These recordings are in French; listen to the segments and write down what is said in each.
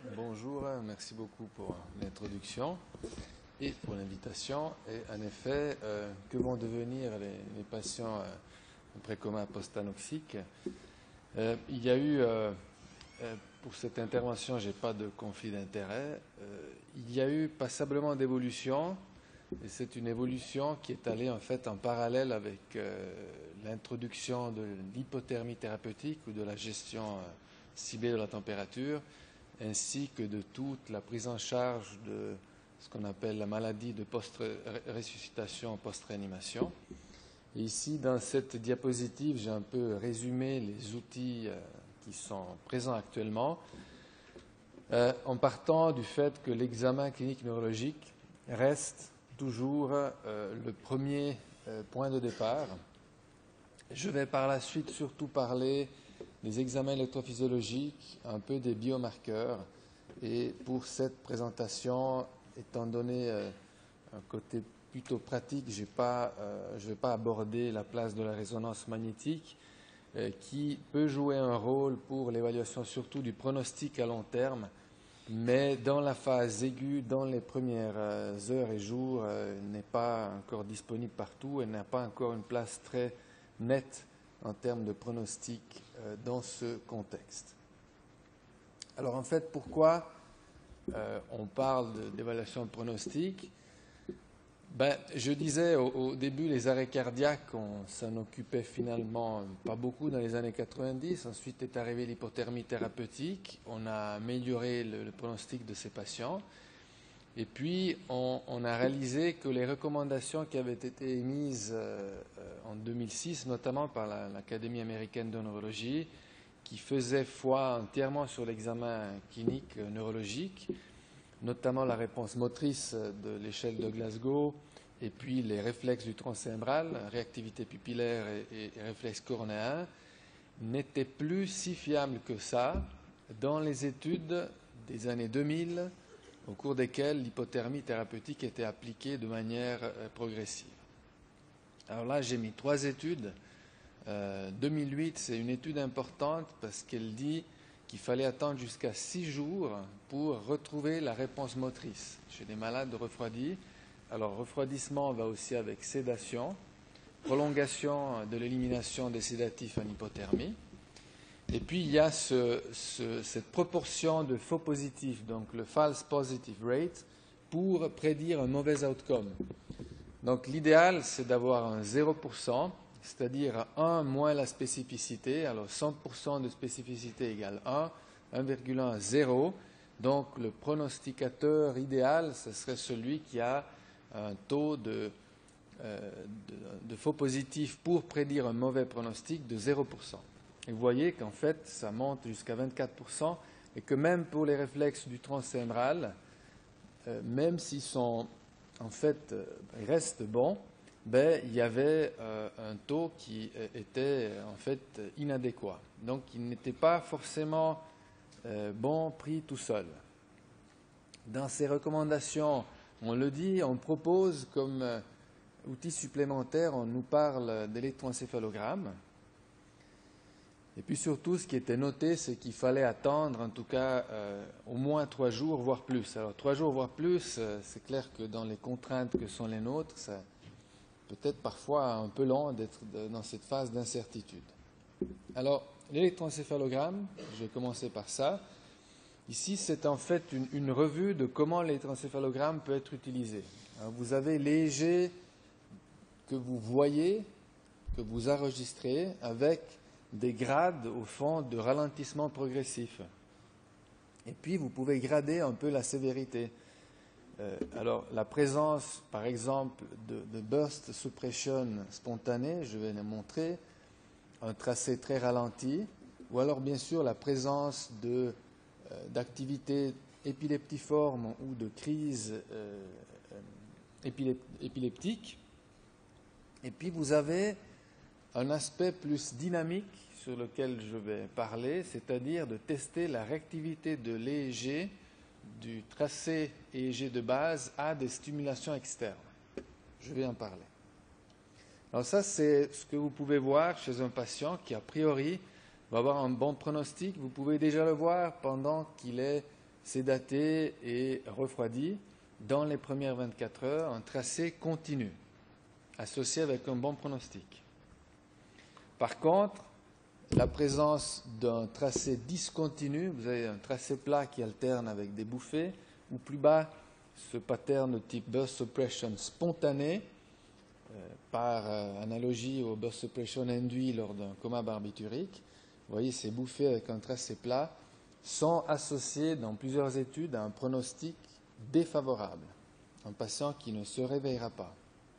Bonjour, merci beaucoup pour l'introduction et pour l'invitation. Et en effet, que vont devenir les patients précoma post-anoxiques? Il y a eu, pour cette intervention, je n'ai pas de conflit d'intérêt, il y a eu passablement d'évolution, et c'est une évolution qui est allée en fait en parallèle avec l'introduction de l'hypothermie thérapeutique ou de la gestion ciblée de la température, ainsi que de toute la prise en charge de ce qu'on appelle la maladie de post-ressuscitation, post-réanimation. Et ici, dans cette diapositive, j'ai un peu résumé les outils qui sont présents actuellement, en partant du fait que l'examen clinique neurologique reste toujours le premier point de départ. Je vais par la suite surtout parler des examens électrophysiologiques, un peu des biomarqueurs. Et pour cette présentation, étant donné un côté plutôt pratique, je ne vais pas aborder la place de la résonance magnétique, qui peut jouer un rôle pour l'évaluation surtout du pronostic à long terme, mais dans la phase aiguë, dans les premières heures et jours, n'est pas encore disponible partout et n'a pas encore une place très nette en termes de pronostic dans ce contexte. Alors en fait, pourquoi on parle d'évaluation de pronostic? Je disais au début, les arrêts cardiaques, on s'en occupait finalement pas beaucoup dans les années 90. Ensuite est arrivée l'hypothermie thérapeutique. On a amélioré le pronostic de ces patients. Et puis, on a réalisé que les recommandations qui avaient été émises en 2006, notamment par l'Académie américaine de neurologie, qui faisait foi entièrement sur l'examen clinique neurologique, notamment la réponse motrice de l'échelle de Glasgow, et puis les réflexes du tronc cérébral, réactivité pupillaire et réflexe cornéen, n'étaient plus si fiables que ça dans les études des années 2000, au cours desquelles l'hypothermie thérapeutique était appliquée de manière progressive. Alors là, j'ai mis 3 études. 2008, c'est une étude importante parce qu'elle dit qu'il fallait attendre jusqu'à 6 jours pour retrouver la réponse motrice chez des malades refroidis. Alors, refroidissement va aussi avec sédation, prolongation de l'élimination des sédatifs en hypothermie. Et puis, il y a cette proportion de faux positifs, donc le false positive rate, pour prédire un mauvais outcome. Donc, l'idéal, c'est d'avoir un 0%, c'est-à-dire 1 moins la spécificité. Alors, 100% de spécificité égale 1, 1,1, 0. Donc, le pronosticateur idéal, ce serait celui qui a un taux de faux positifs pour prédire un mauvais pronostic de 0%. Et vous voyez qu'en fait, ça monte jusqu'à 24%, et que même pour les réflexes du tronc cérébral, même s'ils sont, en fait, restent bons, il y avait un taux qui était, en fait, inadéquat. Donc, il n'était pas forcément bon pris tout seul. Dans ces recommandations, on le dit, on propose comme outil supplémentaire, on nous parle d'électroencéphalogramme. Et puis surtout, ce qui était noté, c'est qu'il fallait attendre en tout cas au moins 3 jours, voire plus. Alors 3 jours, voire plus, c'est clair que dans les contraintes que sont les nôtres, c'est peut-être parfois un peu long d'être dans cette phase d'incertitude. Alors, l'électroencéphalogramme, je vais commencer par ça. Ici, c'est en fait une revue de comment l'électroencéphalogramme peut être utilisé. Alors, vous avez l'EEG que vous voyez, que vous enregistrez avec des grades au fond de ralentissement progressif. Et puis vous pouvez grader un peu la sévérité. Alors la présence par exemple de burst suppression spontanée, je vais le montrer, un tracé très ralenti, ou alors bien sûr la présence d'activité épileptiforme ou de crise épileptique. Et puis vous avez un aspect plus dynamique sur lequel je vais parler, c'est-à-dire de tester la réactivité de l'EEG, du tracé EEG de base à des stimulations externes. Je vais en parler. Alors ça, c'est ce que vous pouvez voir chez un patient qui, a priori, va avoir un bon pronostic. Vous pouvez déjà le voir pendant qu'il est sédaté et refroidi dans les premières 24 heures, un tracé continu, associé avec un bon pronostic. Par contre, la présence d'un tracé discontinu, vous avez un tracé plat qui alterne avec des bouffées, ou plus bas, ce pattern de type burst suppression spontané, par analogie au burst suppression induit lors d'un coma barbiturique. Vous voyez, ces bouffées avec un tracé plat sont associées dans plusieurs études à un pronostic défavorable, un patient qui ne se réveillera pas.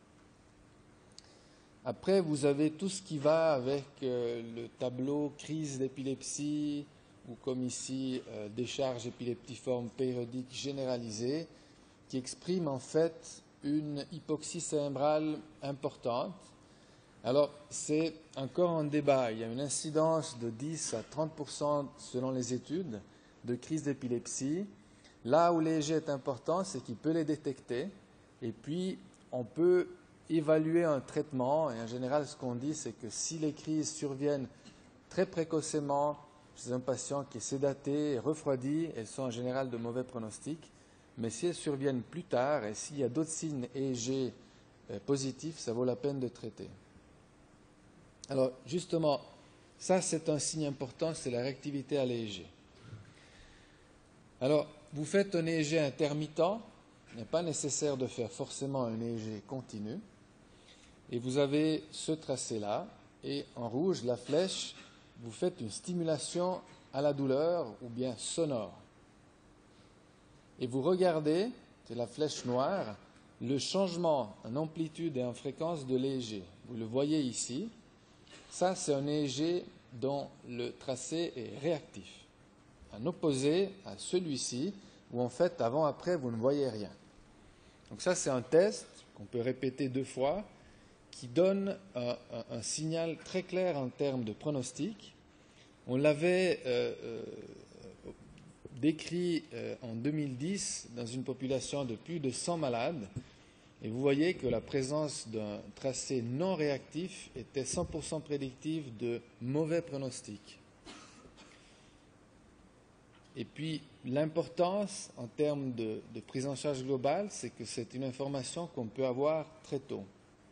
Après, vous avez tout ce qui va avec le tableau crise d'épilepsie, ou comme ici, décharge épileptiforme périodique généralisée, qui exprime en fait une hypoxie cérébrale importante. Alors, c'est encore un débat. Il y a une incidence de 10 à 30% selon les études de crise d'épilepsie. Là où l'EEG est important, c'est qu'il peut les détecter. Et puis, on peut évaluer un traitement. Et en général, ce qu'on dit, c'est que si les crises surviennent très précocement chez un patient qui est sédaté et refroidi, elles sont en général de mauvais pronostics. Mais si elles surviennent plus tard et s'il y a d'autres signes EEG positifs, ça vaut la peine de traiter. Alors, justement, ça, c'est un signe important, c'est la réactivité à l'EEG. Alors, vous faites un EEG intermittent, il n'est pas nécessaire de faire forcément un EEG continu, et vous avez ce tracé-là, et en rouge, la flèche, vous faites une stimulation à la douleur ou bien sonore. Et vous regardez, c'est la flèche noire, le changement en amplitude et en fréquence de l'EEG. Vous le voyez ici. Ça, c'est un EEG dont le tracé est réactif, en opposé à celui-ci, où en fait, avant-après, vous ne voyez rien. Donc ça, c'est un test qu'on peut répéter 2 fois, qui donne un signal très clair en termes de pronostic. On l'avait décrit en 2010 dans une population de plus de 100 malades. Et vous voyez que la présence d'un tracé non réactif était 100% prédictive de mauvais pronostics. Et puis, l'importance en termes de prise en charge globale, c'est que c'est une information qu'on peut avoir très tôt.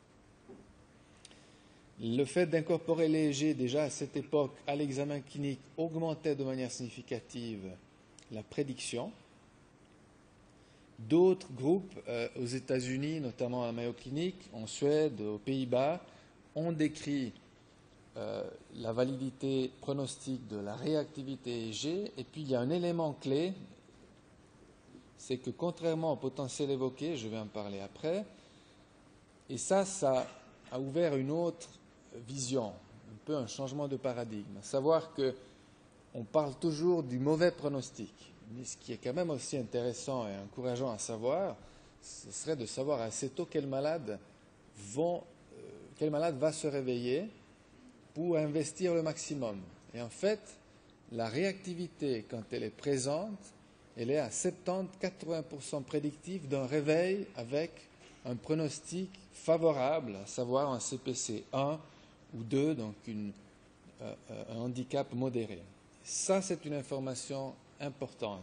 Le fait d'incorporer l'EEG déjà à cette époque à l'examen clinique augmentait de manière significative la prédiction. D'autres groupes aux États-Unis, notamment à Mayo Clinic, en Suède, aux Pays-Bas, ont décrit la validité pronostique de la réactivité EEG. Et puis il y a un élément clé, c'est que contrairement au potentiel évoqué, je vais en parler après, et ça a ouvert une autre vision, un peu un changement de paradigme, à savoir qu'on parle toujours du mauvais pronostic. Mais ce qui est quand même aussi intéressant et encourageant à savoir, ce serait de savoir assez tôt quel malade va se réveiller pour investir le maximum. Et en fait, la réactivité, quand elle est présente, elle est à 70-80% prédictive d'un réveil avec un pronostic favorable, à savoir un CPC 1 ou 2, donc un handicap modéré. Ça, c'est une information importante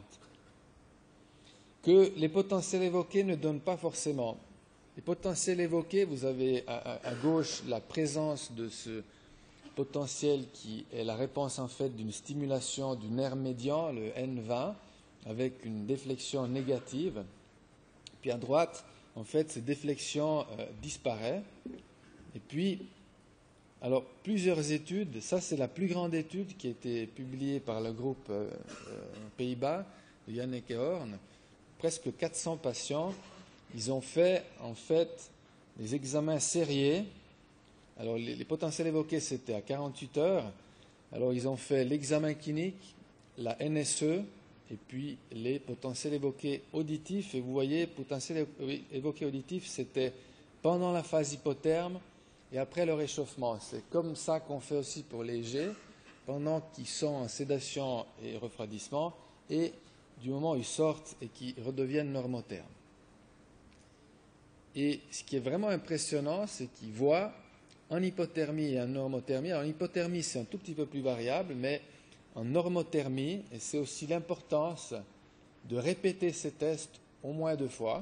que les potentiels évoqués ne donnent pas forcément. Les potentiels évoqués, vous avez à gauche la présence de ce potentiel qui est la réponse en fait d'une stimulation du nerf médian, le N20, avec une déflexion négative. Puis à droite, en fait, cette déflexion disparaît. Et puis, alors, plusieurs études, ça c'est la plus grande étude qui a été publiée par le groupe aux Pays-Bas, de Yannick et Horn, presque 400 patients. Ils ont fait en fait des examens sériés. Alors, les potentiels évoqués, c'était à 48 heures. Alors, ils ont fait l'examen clinique, la NSE, et puis les potentiels évoqués auditifs. Et vous voyez, potentiels évoqués auditifs, c'était pendant la phase hypotherme et après le réchauffement. C'est comme ça qu'on fait aussi pour les G, pendant qu'ils sont en sédation et refroidissement, et du moment où ils sortent et qu'ils redeviennent normothermes. Et ce qui est vraiment impressionnant, c'est qu'ils voient en hypothermie et en normothermie. Alors, en hypothermie, c'est un tout petit peu plus variable, mais en normothermie, et c'est aussi l'importance de répéter ces tests au moins 2 fois,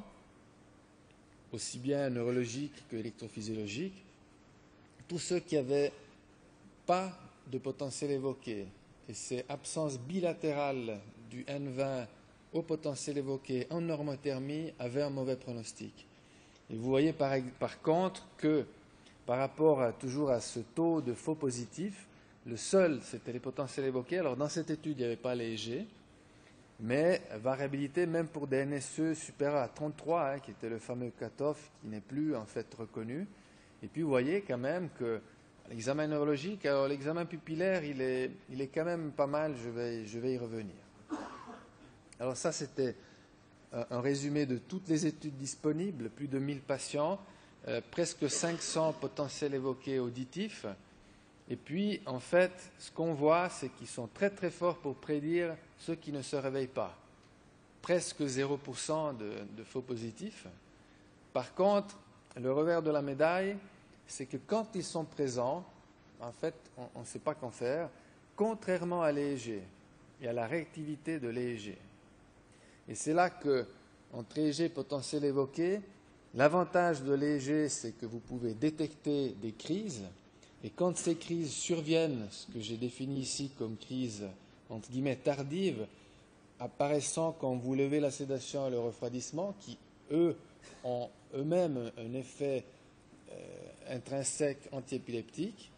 aussi bien neurologiques que électrophysiologiques. Tous ceux qui n'avaient pas de potentiel évoqué, et c'est absence bilatérale du N20 au potentiel évoqué en normothermie, avaient un mauvais pronostic. Et vous voyez par contre que par rapport toujours à ce taux de faux positifs, le seul, c'était les potentiels évoqués. Alors dans cette étude, il n'y avait pas les EEG, mais variabilité même pour des NSE supérieurs à 33, qui était le fameux cutoff qui n'est plus en fait reconnu. Et puis vous voyez quand même que l'examen neurologique, alors l'examen pupillaire, il est quand même pas mal, je vais y revenir. Alors ça, c'était un résumé de toutes les études disponibles, plus de 1000 patients, presque 500 potentiels évoqués auditifs. Et puis, en fait, ce qu'on voit, c'est qu'ils sont très très forts pour prédire ceux qui ne se réveillent pas. Presque 0% de faux positifs. Par contre, le revers de la médaille, c'est que quand ils sont présents, en fait, on ne sait pas qu'en faire, contrairement à l'EEG et à la réactivité de l'EEG. Et c'est là que, entre EEG et potentiel évoqué, l'avantage de l'EEG, c'est que vous pouvez détecter des crises, et quand ces crises surviennent, ce que j'ai défini ici comme crise, entre guillemets, tardive, apparaissant quand vous levez la sédation et le refroidissement, qui, eux, ont eux-mêmes un effet intrinsèque antiépileptique,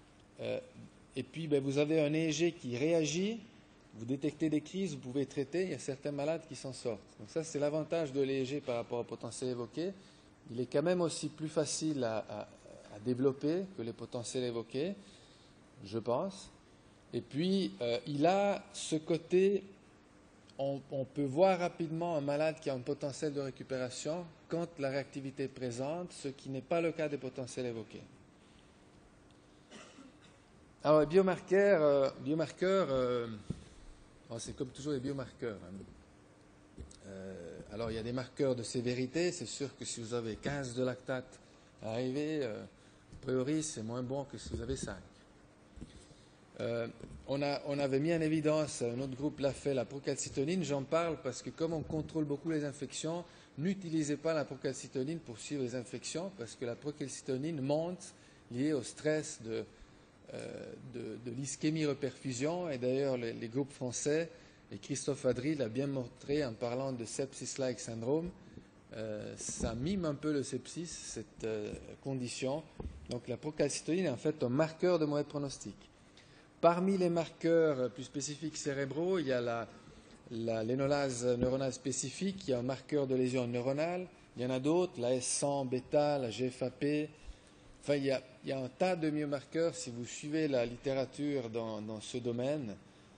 et puis vous avez un EEG qui réagit, vous détectez des crises, vous pouvez traiter, il y a certains malades qui s'en sortent. Donc ça, c'est l'avantage de l'EEG par rapport au potentiel évoqué. Il est quand même aussi plus facile à développer que les potentiels évoqués, je pense. Et puis, il a ce côté, on peut voir rapidement un malade qui a un potentiel de récupération quand la réactivité est présente, ce qui n'est pas le cas des potentiels évoqués. Alors, les biomarqueurs, c'est comme toujours les biomarqueurs. Alors, il y a des marqueurs de sévérité. C'est sûr que si vous avez 15 de lactate à arriver, a priori, c'est moins bon que si vous avez 5. On avait mis en évidence, notre groupe l'a fait, la procalcitonine. J'en parle parce que comme on contrôle beaucoup les infections, n'utilisez pas la procalcitonine pour suivre les infections parce que la procalcitonine monte liée au stress de l'ischémie-reperfusion. Et d'ailleurs, les groupes français, et Christophe Adry l'a bien montré en parlant de sepsis-like syndrome, ça mime un peu le sepsis, cette condition. Donc la procalcitonine est en fait un marqueur de mauvais pronostic. Parmi les marqueurs plus spécifiques cérébraux, il y a l'énolase neuronale spécifique, qui est un marqueur de lésion neuronale. Il y en a d'autres, la S100 bêta, la GFAP. Enfin, il y a un tas de biomarqueurs si vous suivez la littérature dans ce domaine.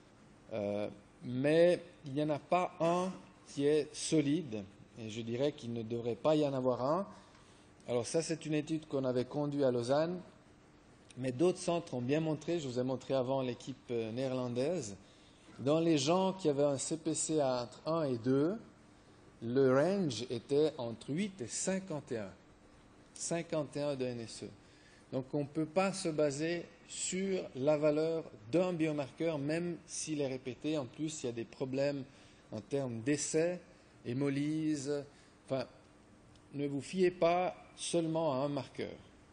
Mais il n'y en a pas un qui est solide. Et je dirais qu'il ne devrait pas y en avoir un. Alors ça, c'est une étude qu'on avait conduite à Lausanne. Mais d'autres centres ont bien montré, je vous ai montré avant l'équipe néerlandaise, dans les gens qui avaient un CPC entre 1 et 2, le range était entre 8 et 51. 51 de NSE. Donc on ne peut pas se baser sur la valeur d'un biomarqueur, même s'il est répété. En plus, il y a des problèmes en termes d'essai, hémolyse. Enfin, ne vous fiez pas seulement à un marqueur.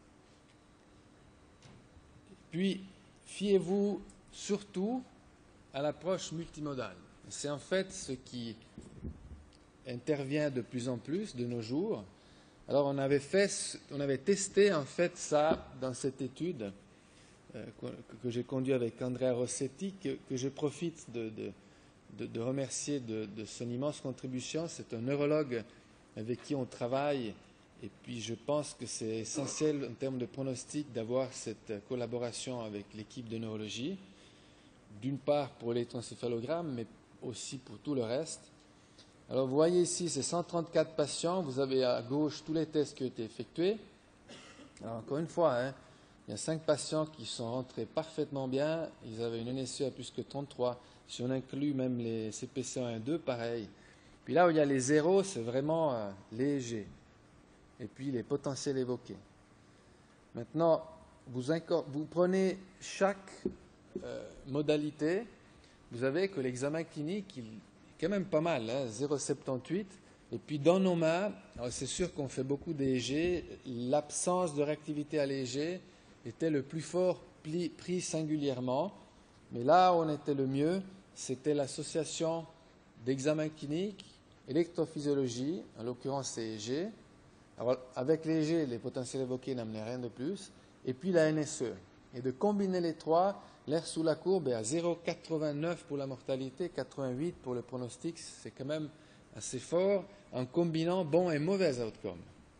Puis, fiez-vous surtout à l'approche multimodale. C'est en fait ce qui intervient de plus en plus de nos jours. Alors, on avait testé en fait ça dans cette étude que j'ai conduite avec Andrea Rossetti, que je profite de remercier de son immense contribution. C'est un neurologue avec qui on travaille. Et puis je pense que c'est essentiel en termes de pronostic d'avoir cette collaboration avec l'équipe de neurologie, d'une part pour l'électroencéphalogramme, mais aussi pour tout le reste. Alors vous voyez ici, c'est 134 patients, vous avez à gauche tous les tests qui ont été effectués. Alors encore une fois, il y a 5 patients qui sont rentrés parfaitement bien, ils avaient une NSE à plus que 33, si on inclut même les CPC 1 et 2, pareil. Puis là où il y a les zéros, c'est vraiment léger. Et puis les potentiels évoqués. Maintenant, vous prenez chaque modalité, vous avez que l'examen clinique, quand même pas mal, hein, 0,78. Et puis dans nos mains, c'est sûr qu'on fait beaucoup d'EEG, l'absence de réactivité à l'EEG était le plus fort pris singulièrement. Mais là où on était le mieux, c'était l'association d'examen clinique, électrophysiologie, en l'occurrence EEG. Alors, avec l'EEG, les potentiels évoqués n'amenaient rien de plus. Et puis la NSE. Et de combiner les trois, l'air sous la courbe est à 0,89 pour la mortalité, 88 pour le pronostic. C'est quand même assez fort en combinant bon et mauvais outcome.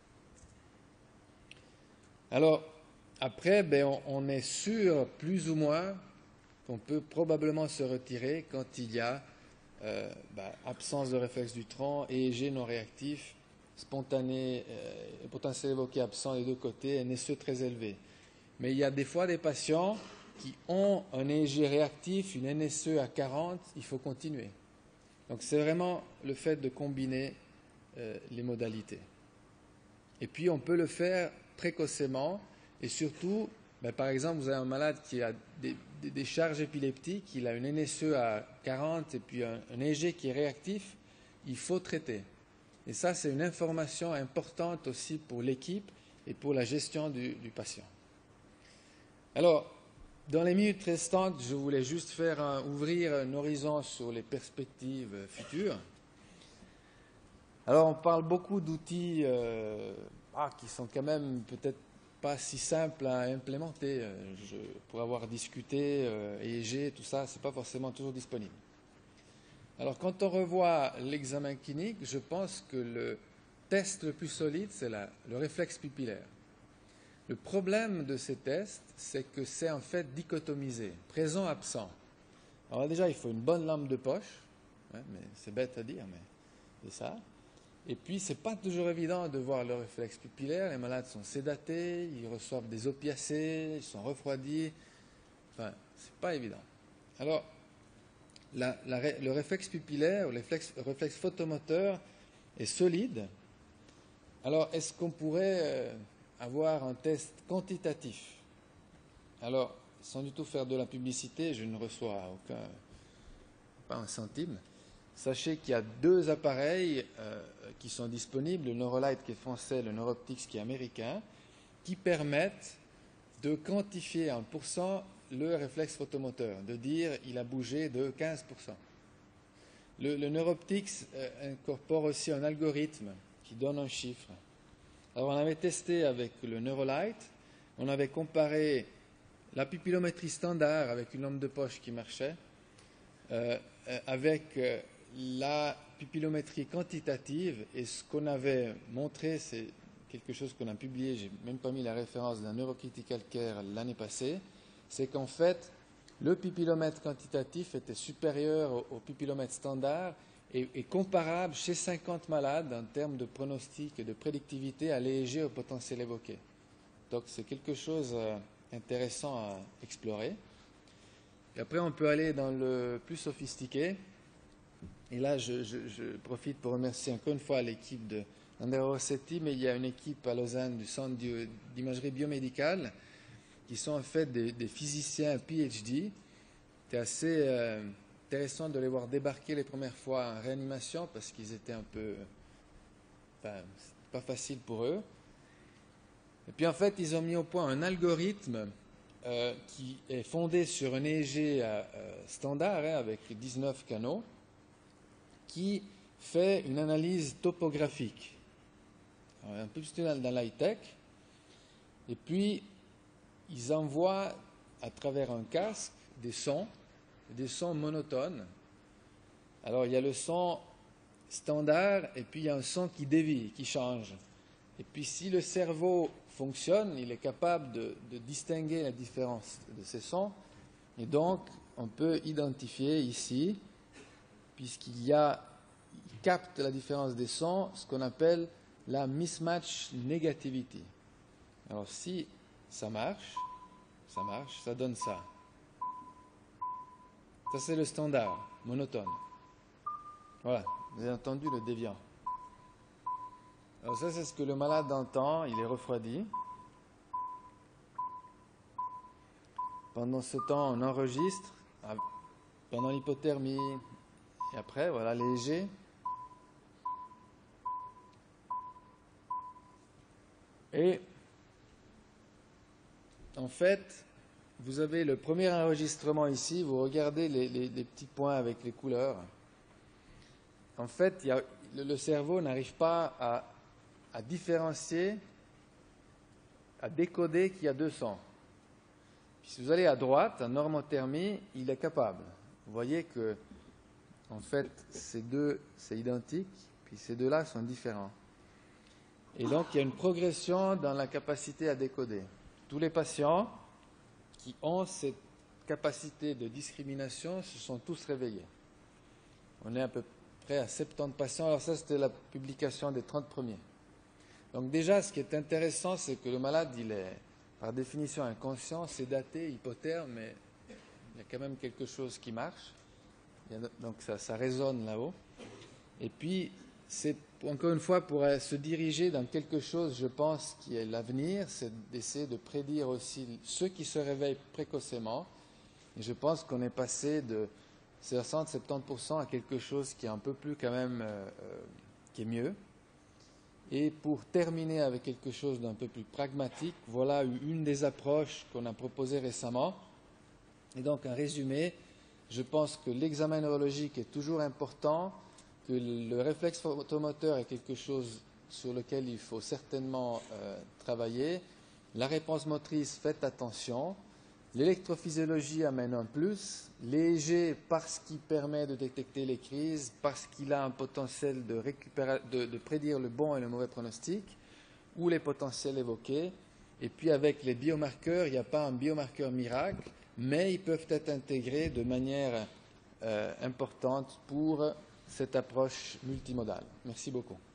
Alors, après, on est sûr, plus ou moins, qu'on peut probablement se retirer quand il y a absence de réflexe du tronc, EEG non réactif, spontané, potentiel évoqué absent des deux côtés, NSE très élevé. Mais il y a des fois des patients qui ont un EEG réactif, une NSE à 40, il faut continuer. Donc c'est vraiment le fait de combiner les modalités. Et puis on peut le faire précocement et surtout, par exemple, vous avez un malade qui a des charges épileptiques, il a une NSE à 40 et puis un EEG qui est réactif, il faut traiter. Et ça, c'est une information importante aussi pour l'équipe et pour la gestion du patient. Alors, dans les minutes restantes, je voulais juste ouvrir un horizon sur les perspectives futures. Alors, on parle beaucoup d'outils qui sont quand même peut-être pas si simples à implémenter. Pour avoir discuté, EEG, tout ça, ce n'est pas forcément toujours disponible. Alors, quand on revoit l'examen clinique, je pense que le test le plus solide, c'est le réflexe pupillaire. Le problème de ces tests, c'est que c'est en fait dichotomisé, présent-absent. Alors déjà, il faut une bonne lampe de poche, mais c'est bête à dire, mais c'est ça. Et puis, ce n'est pas toujours évident de voir le réflexe pupillaire. Les malades sont sédatés, ils reçoivent des opiacés, ils sont refroidis. Enfin, ce n'est pas évident. Alors, le réflexe pupillaire, ou le réflexe photomoteur est solide. Alors, est-ce qu'on pourrait avoir un test quantitatif? Alors, sans du tout faire de la publicité, je ne reçois pas un centime. Sachez qu'il y a deux appareils qui sont disponibles, le Neurolight qui est français, le Neuroptix qui est américain, qui permettent de quantifier en pourcent le réflexe photomoteur, de dire il a bougé de 15%. Le Neuroptix incorpore aussi un algorithme qui donne un chiffre. Alors on avait testé avec le Neurolight, on avait comparé la pupillométrie standard avec une lampe de poche qui marchait, avec la pupillométrie quantitative, et ce qu'on avait montré, c'est quelque chose qu'on a publié, j'ai même pas mis la référence d'un Neurocritical Care l'année passée, c'est qu'en fait, le pupillomètre quantitatif était supérieur au pupillomètre standard et comparable chez 50 malades en termes de pronostic et de prédictivité à l'EEG au potentiel évoqué. Donc c'est quelque chose d'intéressant à explorer. Et après, on peut aller dans le plus sophistiqué. Et là, je profite pour remercier encore une fois l'équipe d'Andrea Rossetti, mais il y a une équipe à Lausanne du Centre d'imagerie biomédicale qui sont en fait des physiciens PhD. C'était assez intéressant de les voir débarquer les premières fois en réanimation parce qu'ils étaient un peu... Enfin, c'était pas facile pour eux. Et puis en fait, ils ont mis au point un algorithme qui est fondé sur un EEG standard avec 19 canaux qui fait une analyse topographique. Alors, un peu plus dans l'high-tech. Et puis, ils envoient à travers un casque des sons monotones. Alors, il y a le son standard et puis il y a un son qui dévie, qui change. Et puis, si le cerveau fonctionne, il est capable de distinguer la différence de ces sons. Et donc, on peut identifier ici, puisqu'il capte la différence des sons, ce qu'on appelle la mismatch negativity. Alors, si ça marche, ça donne ça. Ça, c'est le standard, monotone. Voilà, vous avez entendu le déviant. Alors ça, c'est ce que le malade entend, il est refroidi. Pendant ce temps, on enregistre, pendant l'hypothermie, Et après, voilà, léger. Et en fait, vous avez le premier enregistrement ici, vous regardez les petits points avec les couleurs. En fait, le cerveau n'arrive pas à différencier, à décoder qu'il y a deux sons. Puis si vous allez à droite, en normothermie, il est capable. Vous voyez que, en fait, ces deux, c'est identique, puis ces deux-là sont différents. Et donc, il y a une progression dans la capacité à décoder. Tous les patients qui ont cette capacité de discrimination se sont tous réveillés. On est à peu près à 70 patients. Alors ça, c'était la publication des 30 premiers. Donc déjà, ce qui est intéressant, c'est que le malade, il est par définition inconscient, sédaté, hypotherme, mais il y a quand même quelque chose qui marche. Donc ça résonne là-haut. Et puis, c'est encore une fois pour se diriger dans quelque chose, je pense, qui est l'avenir, c'est d'essayer de prédire aussi ceux qui se réveillent précocement. Et je pense qu'on est passé de 60-70% à quelque chose qui est un peu plus quand même, qui est mieux. Et pour terminer avec quelque chose d'un peu plus pragmatique, voilà une des approches qu'on a proposées récemment. Et donc, en résumé, je pense que l'examen neurologique est toujours important, que le réflexe photomoteur est quelque chose sur lequel il faut certainement travailler. La réponse motrice, faites attention. L'électrophysiologie amène un plus. Léger parce qu'il permet de détecter les crises, parce qu'il a un potentiel de prédire le bon et le mauvais pronostic, ou les potentiels évoqués. Et puis avec les biomarqueurs, il n'y a pas un biomarqueur miracle, mais ils peuvent être intégrés de manière importante pour cette approche multimodale. Merci beaucoup.